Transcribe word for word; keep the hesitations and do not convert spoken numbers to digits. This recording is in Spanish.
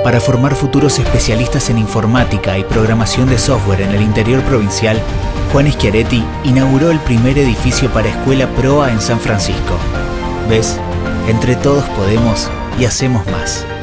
Para formar futuros especialistas en informática y programación de software en el interior provincial, Juan Schiaretti inauguró el primer edificio para escuela Proa en San Francisco. ¿Ves? Entre todos podemos y hacemos más.